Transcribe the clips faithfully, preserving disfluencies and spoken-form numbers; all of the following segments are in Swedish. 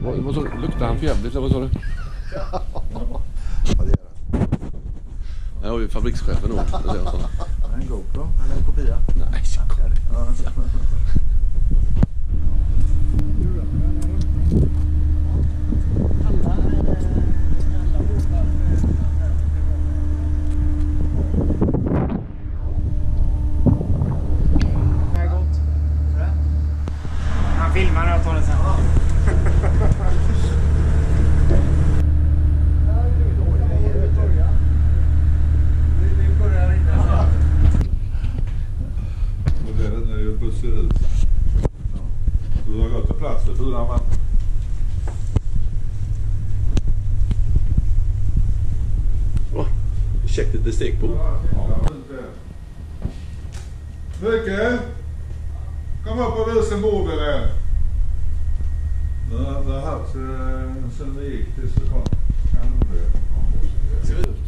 Vad, vad så, luktar han för jävligt, eller vad sa du? Ja, det är det. Här har vi fabrikschefen då. En GoPro eller en kopia? Nej, ja. Han filmar och jag tar det sen. Bussen ut. Du har gått till plats för fyra man. Åh, käckt lite stek på. Mikael! Kom upp och visa moven här. Det har haft sen vi gick till Stockholm. Ser det ut?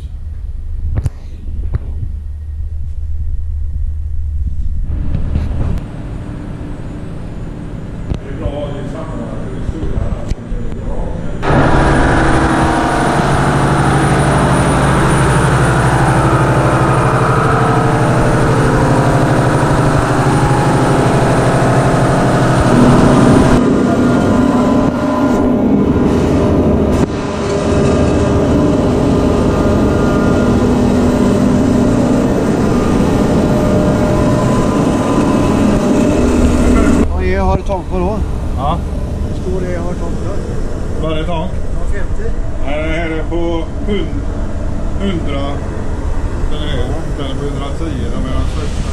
Har du tag på då? Ja. Hur stor är har du tag på då? Vad är det tag? femtio. Nej, det här är på hundra. Den är, den är på hundratio. De är släppta.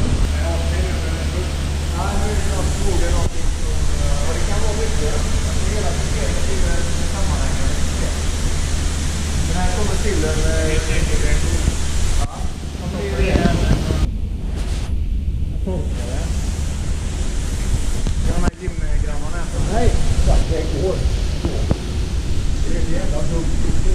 Nej, nu är jag förmodligen någonting som... Ja, det kan vara mycket. Det är hela systemet till sammanhängande system. Den här kommer till en... Ja, kommer till en... Torkare. De här gymgrannarna. Nej, det går. Det är jävla dumt.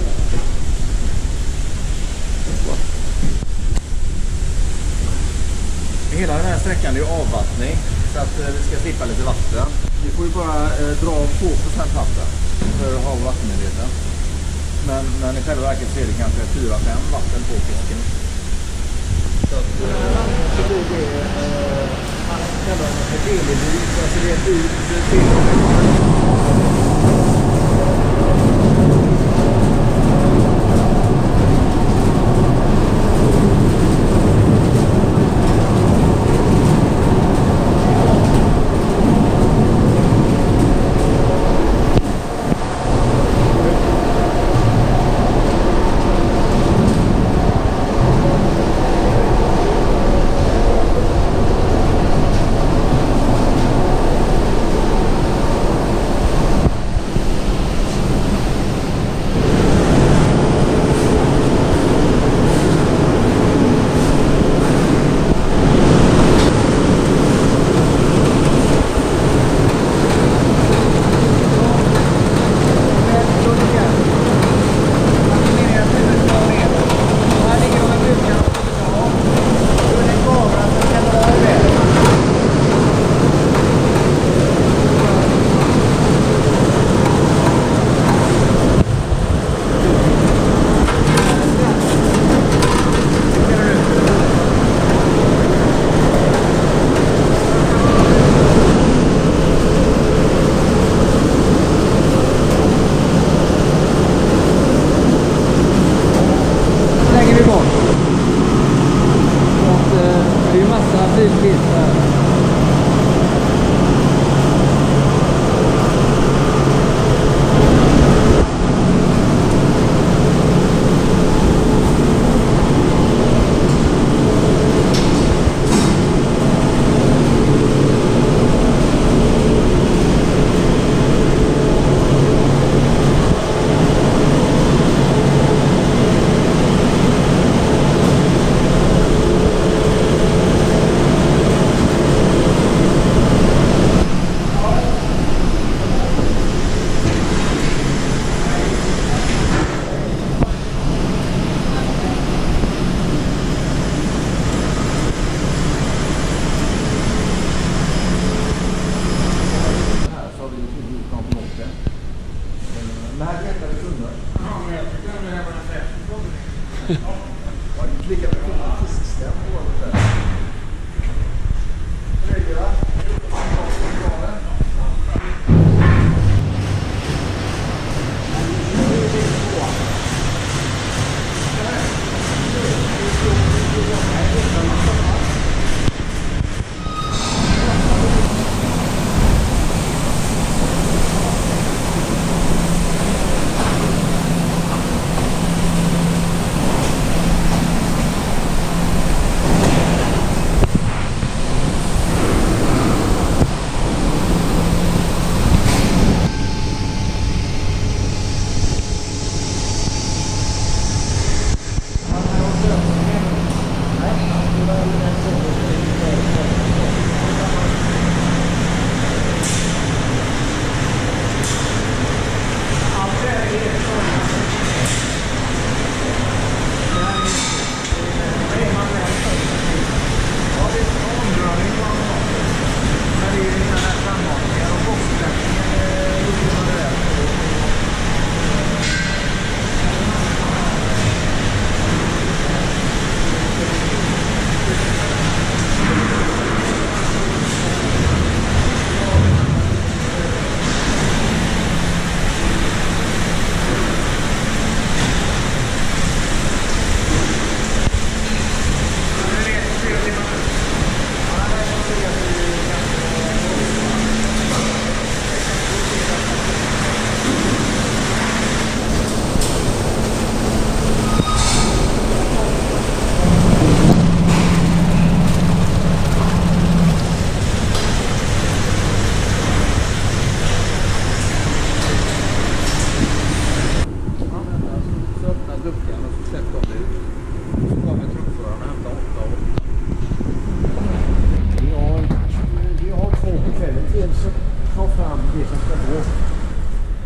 Hela den här sträckan är ju avvattning så att vi ska slippa lite vatten. Vi får ju bara eh, dra två procent vatten för att ha vattenmedveten. Men, men i själva verket så är det kanske fyra fem vatten på fisken. Så att så blir det eh, man kallar det för delelys, alltså det är ett ut till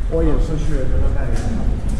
Och en som kör över bergen.